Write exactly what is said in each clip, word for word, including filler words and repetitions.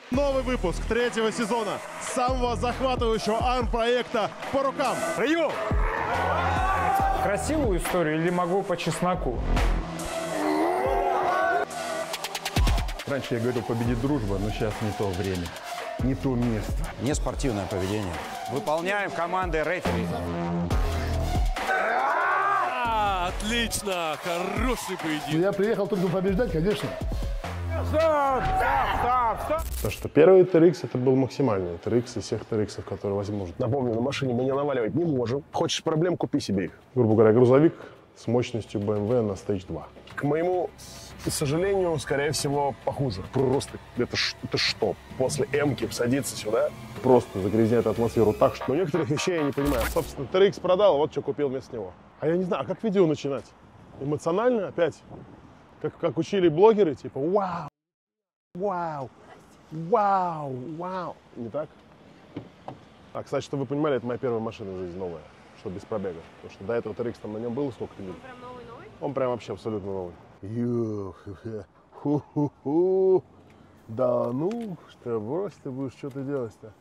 Новый выпуск третьего сезона самого захватывающего арм-проекта «По рукам». Прием! Красивую историю или могу по чесноку? Раньше я говорил, победит дружба, но сейчас не то время, не то место. Не спортивное поведение. Выполняем команды рефери. Отлично! Хороший поединок. Я приехал только побеждать, конечно. Стоп! Стоп! Стоп! Потому что первый тэ эр икс это был максимальный тэ эр икс из всех тэ эр иксов, которые возможны. Напомню, на машине мы не наваливать не можем. Хочешь проблем, купи себе их. Грубо говоря, грузовик с мощностью бэ эм вэ на стейдж два. К моему сожалению, скорее всего, похуже. Просто это, это что? После М-ки садиться сюда? Просто загрязняет атмосферу так, что... Но некоторых вещей я не понимаю. Собственно, тэ эр икс продал, вот что купил вместо него. А я не знаю, а как видео начинать? Эмоционально опять? Как, как учили блогеры, типа вау, вау, вау, вау. Не так? А, кстати, чтобы вы понимали, это моя первая машина в жизни новая, что без пробега. Потому что до этого тэ эр икс там на нем было сколько-то лет. Он прям новый-новый? Он прям вообще абсолютно новый. Ху-ху-ху. Да ну, что, брось ты будешь что-то делать-то?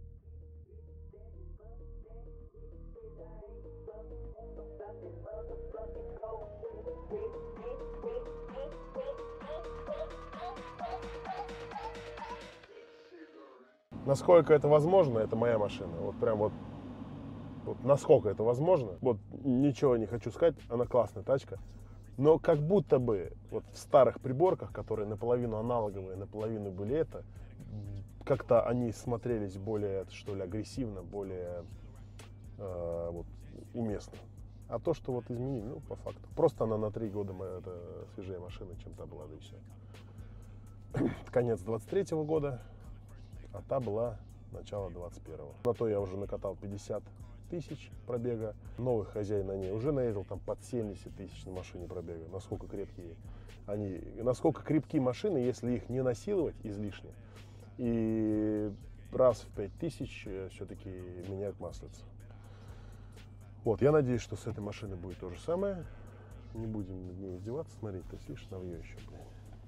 Насколько это возможно, это моя машина. Вот прям вот, вот насколько это возможно. Вот ничего не хочу сказать, она классная тачка. Но как будто бы вот в старых приборках, которые наполовину аналоговые, наполовину были это, как-то они смотрелись более, что ли, агрессивно, более э, вот, уместно. А то, что вот изменили, ну, по факту. Просто она на три года моя, это свежая машина, чем та была, да и все. Конец двадцать третьего года. А та была начало двадцать первого. На то я уже накатал пятьдесят тысяч пробега. Новый хозяин на ней уже наездил там под семьдесят тысяч на машине пробега. Насколько крепкие они, насколько крепки машины, если их не насиловать излишне. И раз в пять тысяч все-таки меняют маслица. Вот, я надеюсь, что с этой машиной будет то же самое. Не будем над ней издеваться. Смотри, то есть, видишь, новье еще, блин.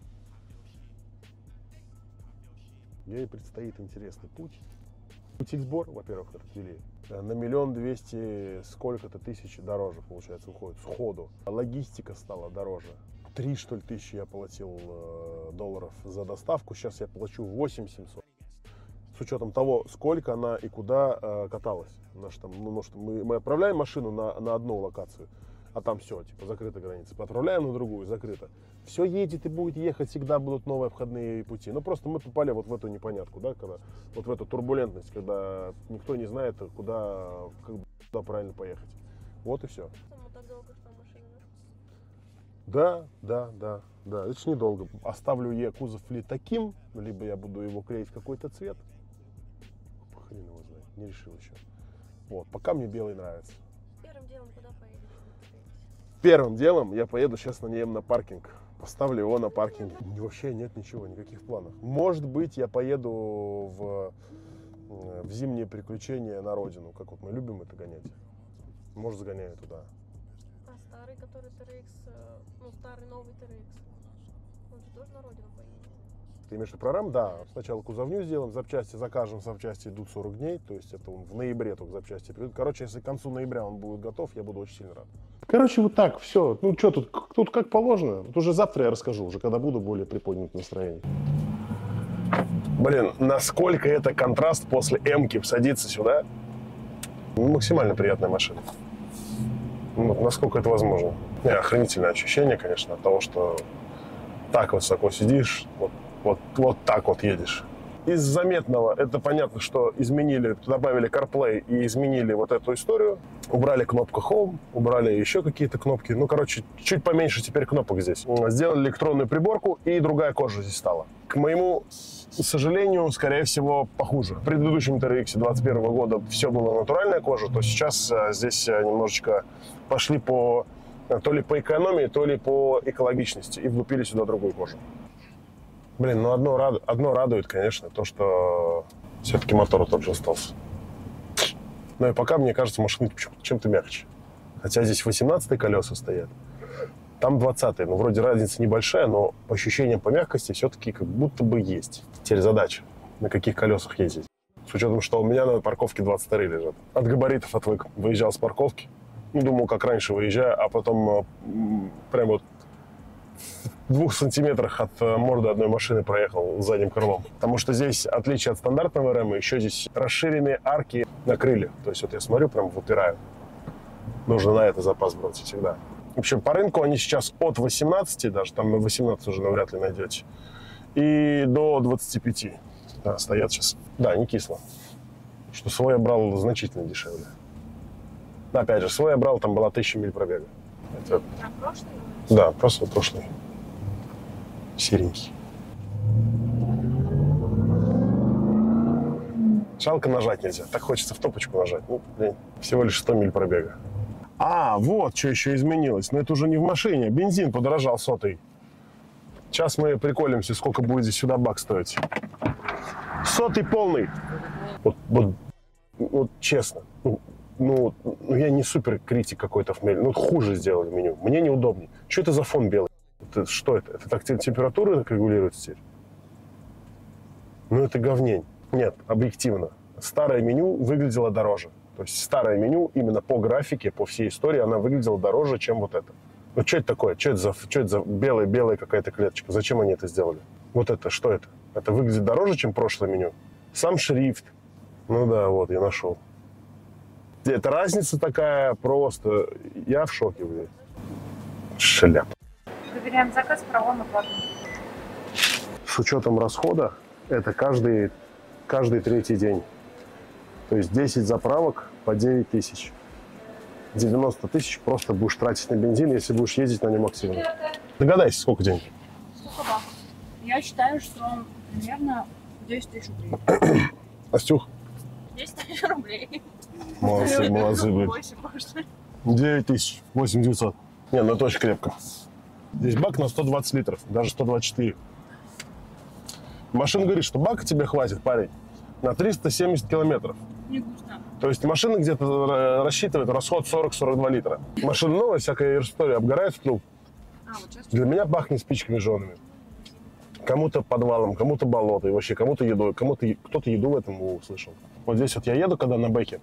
Ей предстоит интересный путь. Утильсбор, во-первых, отвели. На миллион двести сколько-то тысяч дороже, получается, уходит сходу. Логистика стала дороже. Три, что ли, тысячи я платил э, долларов за доставку. Сейчас я плачу восемь тысяч семьсот. С учетом того, сколько она и куда э, каталась. Наш, там, ну, может, мы, мы отправляем машину на, на одну локацию, а там все, типа, закрыта граница. Отправляем на другую, закрыто. Все едет и будет ехать, всегда будут новые обходные пути. Ну, просто мы попали вот в эту непонятку, да, когда, вот в эту турбулентность, когда никто не знает, куда, куда правильно поехать. Вот и все. Так долго, что машина? Да, да, да, да, это ж недолго. Оставлю я кузов ли таким, либо я буду его клеить в какой-то цвет. Хрен его знает, не решил еще. Вот, пока мне белый нравится. Первым делом куда поедешь? Первым делом я поеду сейчас на ней на паркинг. Поставлю его на паркинге. Вообще нет ничего, никаких планов. Может быть, я поеду в, в зимние приключения на родину, как вот мы любим это гонять. Может, загоняю туда. А старый, который тэ эр икс, ну, старый новый тэ эр икс, он же тоже на родину поедет? Ты имеешь в виду про рам? Да. Сначала кузовню сделаем, запчасти закажем, запчасти идут сорок дней, то есть это он в ноябре только запчасти придут. Короче, если к концу ноября он будет готов, я буду очень сильно рад. Короче, вот так, все. Ну что, тут, тут как положено. Вот уже завтра я расскажу, уже когда буду более приподнят настроение. Блин, насколько это контраст после М-ки садиться сюда? Ну, максимально приятная машина. Ну, насколько это возможно. Не, охренительное ощущение, конечно, от того, что так высоко сидишь, вот, вот, вот так вот едешь. Из заметного, это понятно, что изменили, добавили CarPlay и изменили вот эту историю. Убрали кнопку Home, убрали еще какие-то кнопки. Ну, короче, чуть поменьше теперь кнопок здесь. Сделали электронную приборку, и другая кожа здесь стала. К моему сожалению, скорее всего, похуже. В предыдущем тэ эр икс двадцать первого года все было натуральная кожа, то сейчас здесь немножечко пошли по, то ли по экономии, то ли по экологичности, и влупили сюда другую кожу. Блин, ну одно, рад... одно радует, конечно, то, что все-таки мотор тот же остался. Ну и пока, мне кажется, машина чем-то мягче. Хотя здесь восемнадцатые колеса стоят, там двадцатые. Ну, вроде разница небольшая, но по ощущениям по мягкости все-таки как будто бы есть. Теперь задача. на каких колесах ездить. С учетом, что у меня на парковке двадцать вторые лежат. От габаритов отвык. Выезжал с парковки, ну, думал, как раньше выезжаю, а потом прям вот в двух сантиметрах от морды одной машины проехал задним крылом. Потому что здесь, в отличие от стандартного РЭМа, еще здесь расширенные арки на крыльях. То есть вот я смотрю, прям выпираю. Нужно на это запас брать всегда. В общем, по рынку они сейчас от восемнадцати, даже там на восемнадцать уже навряд ли найдете, и до двадцати пяти. Да, стоят сейчас. Да, не кисло. Что свой я брал значительно дешевле. Опять же, свой я брал, там была тысяча миль пробега. Это... А прошлый? Да, просто прошлый. Серенький. Жалко, нажать нельзя. Так хочется в топочку нажать. Ну, блин, всего лишь сто миль пробега. А, вот что еще изменилось. Но это уже не в машине. Бензин подорожал сотый. Сейчас мы приколимся, сколько будет здесь сюда бак стоить. Сотый полный. Вот, вот, вот честно. Ну, ну, ну, я не супер критик какой-то в меле. Ну, хуже сделали меню. Мне неудобнее. Что это за фон белый? Это, что это? Это так температура так регулируется теперь? Ну, это говнень. Нет, объективно. Старое меню выглядело дороже. То есть старое меню именно по графике, по всей истории, она выглядела дороже, чем вот это. Ну, что это такое? Что это за, что это за белая-белая какая-то клеточка? Зачем они это сделали? Вот это, что это? Это выглядит дороже, чем прошлое меню? Сам шрифт. Ну да, вот, я нашел. Это разница такая просто. Я в шоке, блядь. Шляп. Проверяем заказ, правом оплату. С учетом расхода, это каждый, каждый третий день. То есть десять заправок по девять тысяч. девяносто тысяч просто будешь тратить на бензин, если будешь ездить на нем активно. Догадайся, сколько денег? Сколько баков? Я считаю, что примерно десять тысяч рублей. Настюх? десять тысяч рублей. Молодцы, молодцы, блядь. восемь, может. девять тысяч, восемь девятьсот. Не, ну это очень крепко. Здесь бак на сто двадцать литров, даже сто двадцать четыре. Машина говорит, что бака тебе хватит, парень, на триста семьдесят километров. Не густо. То есть машина где-то рассчитывает расход сорок сорок два литра. Машина новая, всякая история обгорает в труб. А, вот сейчас. Для меня пахнет спичками жжеными. Кому-то подвалом, кому-то болото, и вообще кому-то едой, кому-то кто-то еду в этом услышал. Вот здесь вот я еду, когда на бэке,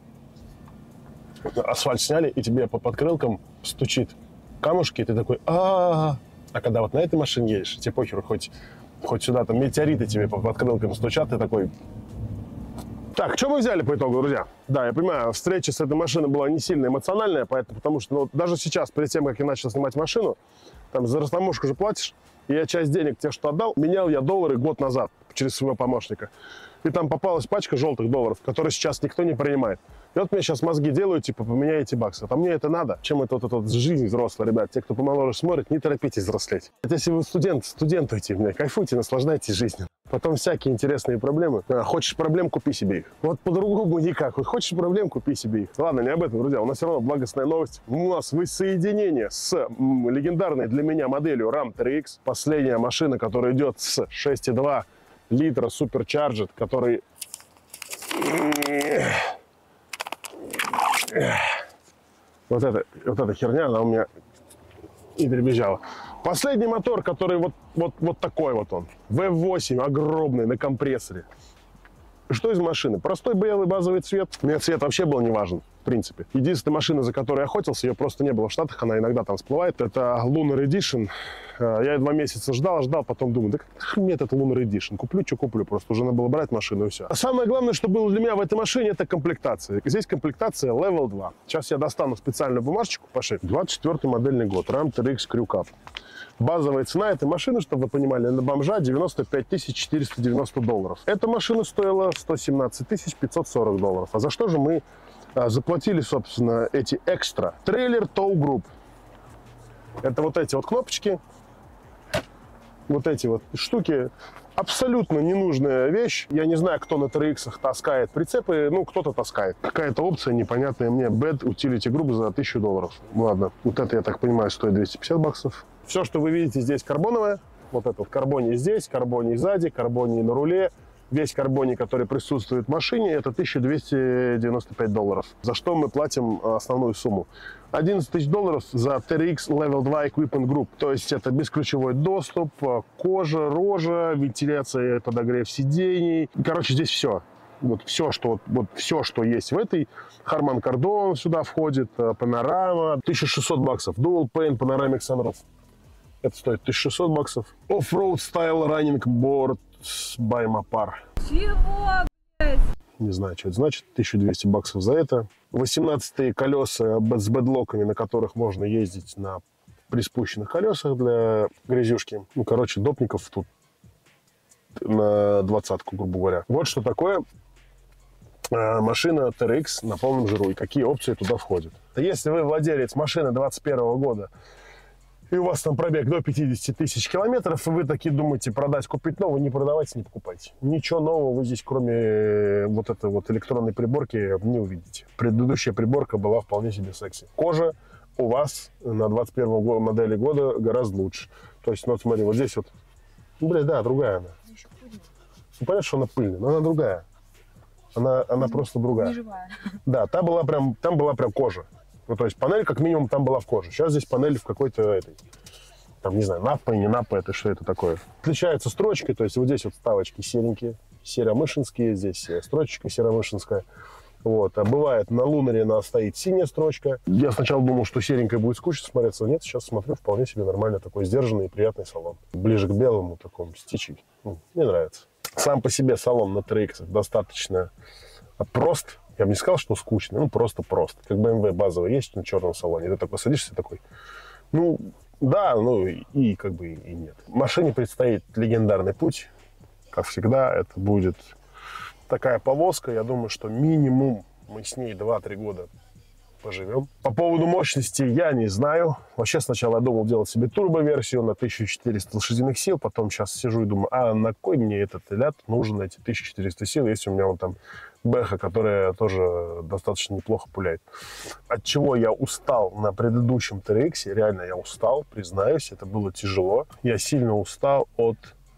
асфальт сняли, и тебе по подкрылкам стучит камушки, и ты такой а А когда вот на этой машине едешь, тебе похеру, хоть, хоть сюда там метеориты тебе по подкрылкам стучат, ты такой... Так, что мы взяли по итогу, друзья? Да, я понимаю, встреча с этой машиной была не сильно эмоциональная, поэтому, потому что ну, даже сейчас, перед тем, как я начал снимать машину, там за растаможку же платишь, и я часть денег те, что отдал, менял я доллары год назад через своего помощника. И там попалась пачка желтых долларов, которые сейчас никто не принимает. И вот мне сейчас мозги делают, типа, поменяйте баксы. А мне это надо. Чем это вот эта вот жизнь взрослая, ребят? Те, кто помоложе смотрит, не торопитесь взрослеть. Это если вы студент, студентуйте, бля, кайфуйте, наслаждайтесь жизнью. Потом всякие интересные проблемы. А, хочешь проблем, купи себе их. Вот по-другому никак. Вот хочешь проблем, купи себе их. Ладно, не об этом, друзья. У нас все равно благостная новость. У нас воссоединение с м, легендарной для меня моделью рам три икс. Последняя машина, которая идет с шесть и два литра Supercharged, который... Вот эта, вот эта херня, она у меня и дребезжала. Последний мотор, который вот, вот, вот такой вот он. вэ восемь, огромный, на компрессоре. Что из машины? Простой белый базовый цвет. Мне цвет вообще был не важен, в принципе. Единственная машина, за которой я охотился, ее просто не было в Штатах, она иногда там всплывает. Это Lunar Edition. Я два месяца ждал, ждал, потом думаю, да как мне этот Lunar Edition? Куплю, что куплю, просто уже надо было брать машину и все. А самое главное, что было для меня в этой машине, это комплектация. Здесь комплектация левел два. Сейчас я достану специальную бумажечку по шефу. двадцать четвёртый модельный год, рам три икс Crew Cab. Базовая цена этой машины, чтобы вы понимали, на бомжа девяносто пять тысяч четыреста девяносто долларов. Эта машина стоила сто семнадцать тысяч пятьсот сорок долларов. А за что же мы а, заплатили, собственно, эти экстра? Трейлер Tow Group. Это вот эти вот кнопочки, вот эти вот штуки. Абсолютно ненужная вещь. Я не знаю, кто на три иксах таскает прицепы. Ну, кто-то таскает. Какая-то опция непонятная мне. Bad Utility Group за тысячу долларов. Ладно, вот это, я так понимаю, стоит двести пятьдесят баксов. Все, что вы видите здесь, карбоновое. Вот это вот карбоний здесь, карбоний сзади, карбоний на руле, весь карбоник, который присутствует в машине, это тысяча двести девяносто пять долларов. За что мы платим основную сумму. одиннадцать тысяч долларов за ти ар икс Level два Equipment Group. То есть это бесключевой доступ, кожа, рожа, вентиляция, подогрев сидений. Короче, здесь все. Вот все, что, вот все, что есть в этой. Harman Kardon сюда входит, панорама. тысяча шестьсот баксов. Dual Pane Panoramic Sunroof. Это стоит тысяча шестьсот баксов. Off-road Style Running Board by Mopar. Чего, блядь? Не знаю, что это значит. тысяча двести баксов за это. восемнадцатые колеса с бедлоками, на которых можно ездить на приспущенных колесах для грязюшки. Ну, короче, допников тут на двадцатку, грубо говоря. Вот что такое машина ти ар икс на полном жиру и какие опции туда входят. Если вы владелец машины двадцать первого года, и у вас там пробег до пятидесяти тысяч километров, и вы такие думаете продать, купить новый, не продавайте, не покупайте. Ничего нового вы здесь, кроме вот этой вот электронной приборки, не увидите. Предыдущая приборка была вполне себе секси. Кожа у вас на двадцать первом году, модели года гораздо лучше. То есть, ну вот смотри, вот здесь вот, ну, блядь, да, другая она. Ну, понятно, что она пыльная, но она другая. Она, она mm-hmm. просто другая. Не живая. Да, там была прям, там была прям кожа. Ну, то есть панель, как минимум, там была в коже. Сейчас здесь панель в какой-то этой, там, не знаю, напа и не напа, это что это такое. Отличается строчкой, то есть вот здесь вот вставочки серенькие, серомышинские, здесь строчечка серомышинская. Вот. А бывает, на Лунаре она стоит синяя строчка. Я сначала думал, что серенькая будет скучно смотреться. Нет, сейчас смотрю, вполне себе нормально, такой сдержанный и приятный салон. Ближе к белому такому, стичи. Мне нравится. Сам по себе салон на ти ар икс достаточно прост. Я бы не сказал, что скучно, ну просто прост. Как бэ эм вэ базовый есть на черном салоне. Ты такой садишься такой, ну да, ну и, и как бы и нет. Машине предстоит легендарный путь. Как всегда, это будет такая повозка. Я думаю, что минимум мы с ней два-три года поживем. По поводу мощности я не знаю. Вообще сначала я думал делать себе турбо-версию на тысячу четыреста лошадиных сил. Потом сейчас сижу и думаю, а на кой мне этот ляд нужен, эти тысяча четыреста сил, если у меня вон там Бэха, которая тоже достаточно неплохо пуляет. От чего я устал на предыдущем ти ар икс, реально я устал, признаюсь, это было тяжело. Я сильно устал от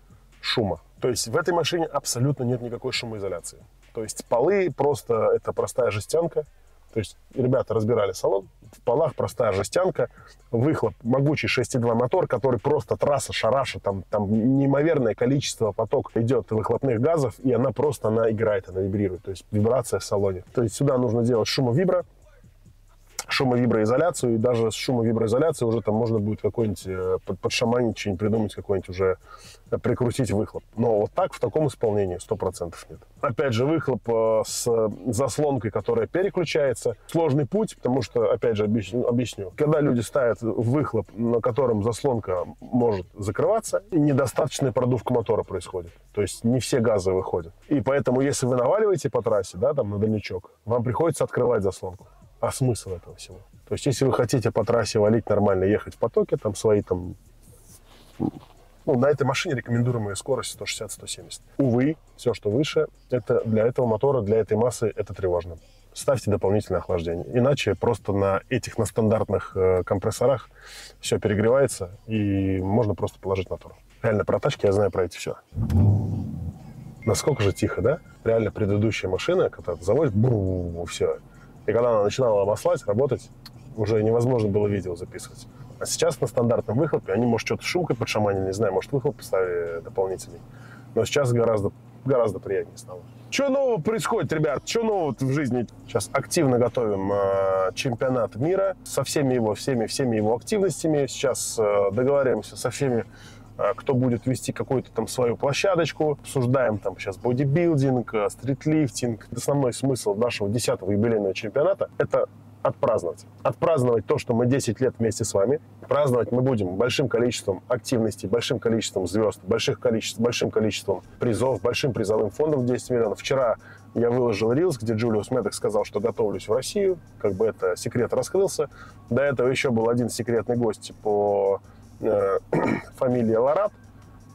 шума. То есть в этой машине абсолютно нет никакой шумоизоляции. То есть полы просто, это простая жестянка. То есть ребята разбирали салон, в полах простая жестянка, выхлоп, могучий шесть и два мотор, который просто трасса, шараша, там, там неимоверное количество, поток идет выхлопных газов, и она просто, она играет, она вибрирует, то есть вибрация в салоне. То есть сюда нужно делать шумовибро, шумовиброизоляцию, и даже с шумовиброизоляцией уже там можно будет какой-нибудь под, подшаманить, что-нибудь придумать, какой-нибудь уже прикрутить выхлоп. Но вот так, в таком исполнении сто процентов нет. Опять же, выхлоп с заслонкой, которая переключается. Сложный путь, потому что, опять же, объясню, объясню. Когда люди ставят выхлоп, на котором заслонка может закрываться, недостаточная продувка мотора происходит. То есть не все газы выходят. И поэтому, если вы наваливаете по трассе, да, там на дальничок, вам приходится открывать заслонку. А смысл этого всего? То есть, если вы хотите по трассе валить нормально, ехать в потоке, там свои там... Ну, на этой машине рекомендуемая скорость сто шестьдесят — сто семьдесят. Увы, все, что выше, это для этого мотора, для этой массы, это тревожно. Ставьте дополнительное охлаждение. Иначе просто на этих, на стандартных э, компрессорах все перегревается, и можно просто положить мотор. Реально, про тачки я знаю про эти все. Насколько же тихо, да? Реально, предыдущая машина, когда ты заводишь, бу, все. И когда она начинала маслать, работать, уже невозможно было видео записывать. А сейчас на стандартном выхлопе они, может, что-то шумкой подшаманили, не знаю, может, выхлоп поставили дополнительный. Но сейчас гораздо, гораздо приятнее стало. Что нового происходит, ребят? Что нового в жизни? Сейчас активно готовим э, чемпионат мира со всеми его, всеми, всеми его активностями. Сейчас э, договариваемся со всеми, э, кто будет вести какую-то там свою площадочку. Обсуждаем там сейчас бодибилдинг, э, стритлифтинг. Основной смысл нашего десятого юбилейного чемпионата – это отпраздновать. Отпраздновать то, что мы десять лет вместе с вами. Праздновать мы будем большим количеством активностей, большим количеством звезд, больших количеств, большим количеством призов, большим призовым фондом в десять миллионов. Вчера я выложил рилс, где Джулиус Медекс сказал, что готовлюсь в Россию. Как бы это секрет раскрылся. До этого еще был один секретный гость по э, фамилии Ларат.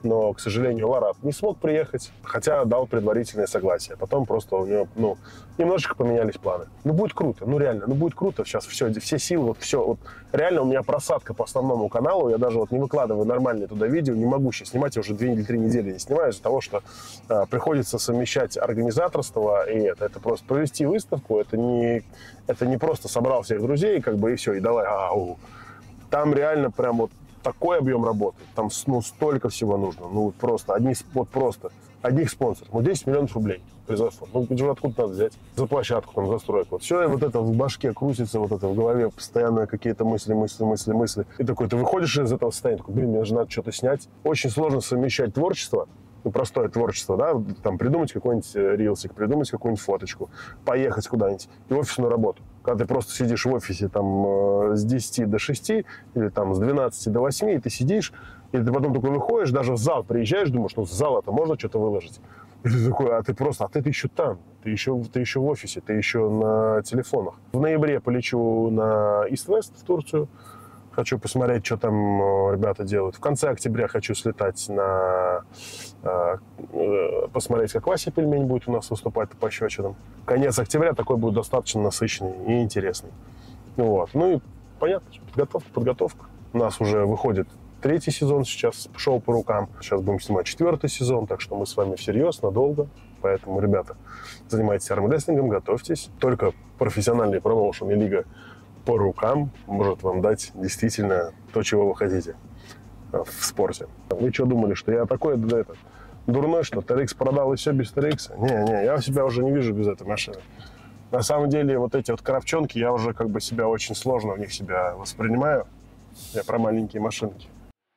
но, к сожалению, Ларат не смог приехать, хотя дал предварительное согласие. Потом просто у него, ну, немножечко поменялись планы. Ну, будет круто, ну, реально, ну, будет круто. Сейчас все, все силы, вот все. Вот, реально у меня просадка по основному каналу. Я даже вот не выкладываю нормальные туда видео, не могу сейчас снимать, я уже две или три недели не снимаю из-за того, что а, приходится совмещать организаторство и это. Это просто провести выставку, это не, это не просто собрал всех друзей, как бы, и все, и давай, ау. Там реально прям вот такой объем работы, там ну, столько всего нужно, ну вот просто, одни, вот просто, одних спонсоров, ну десять миллионов рублей производство, ну откуда надо взять, за площадку, там, за стройку, вот все вот это в башке крутится, вот это в голове постоянно какие-то мысли, мысли, мысли, мысли, и такой, ты выходишь из этого состояния, такой, блин, мне же надо что-то снять, очень сложно совмещать творчество, ну, простое творчество, да, там придумать какой-нибудь рилсик, придумать какую-нибудь фоточку, поехать куда-нибудь и офисную работу. Когда ты просто сидишь в офисе там с десяти до шести или там с двенадцати до восьми, и ты сидишь, и ты потом такой выходишь, даже в зал приезжаешь, думаешь, ну, с зала-то можно что-то выложить. И ты такой, а ты просто, а ты, ты еще там, ты еще, ты еще в офисе, ты еще на телефонах. В ноябре полечу на Ист-Вест в Турцию. Хочу посмотреть, что там ребята делают. В конце октября хочу слетать на... Э, посмотреть, как Вася Пельмень будет у нас выступать по пощечинам. Конец октября такой будет достаточно насыщенный и интересный. Вот. Ну и понятно, подготовка, подготовка. У нас уже выходит третий сезон сейчас, шоу по рукам. Сейчас будем снимать четвертый сезон, так что мы с вами всерьез, надолго. Поэтому, ребята, занимайтесь армрестлингом, готовьтесь. Только профессиональный промоушен и лига по рукам может вам дать действительно то, чего вы хотите в спорте. Вы что думали, что я такой да, это, дурной, что тэ эр икс продал и все без тэ эр икс? Не-не, я себя уже не вижу без этой машины. На самом деле вот эти вот коробчонки, я уже как бы себя очень сложно в них себя воспринимаю. Я про маленькие машинки.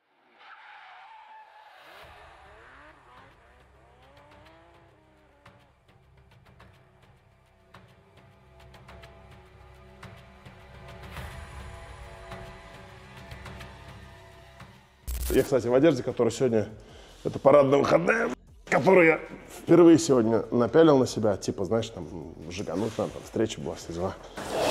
Я, кстати, в одежде, которая сегодня, это парадная выходная, которую я впервые сегодня напялил на себя, типа, знаешь, там, жигануть надо, там, встреча была, все дела.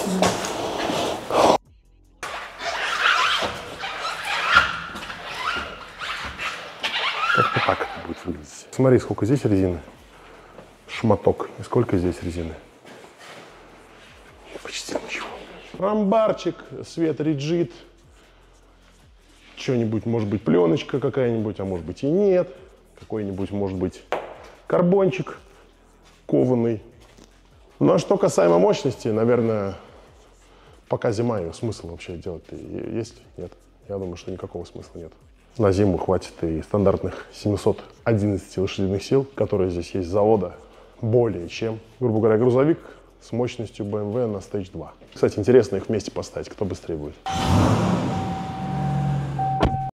Как-то так это будет выглядеть. Смотри, сколько здесь резины. Шматок. И сколько здесь резины. Почти ничего. Амбарчик, свет Риджит. Что-нибудь, может быть, пленочка какая-нибудь, а может быть и нет. Какой-нибудь, может быть, карбончик кованый. Ну, а что касаемо мощности, наверное, пока зима, ее смысл вообще делать-то есть? Нет. Я думаю, что никакого смысла нет. На зиму хватит и стандартных семисот одиннадцати лошадиных сил, которые здесь есть с завода, более чем. Грубо говоря, грузовик с мощностью бэ эм вэ на стейдж два. Кстати, интересно их вместе поставить, кто быстрее будет.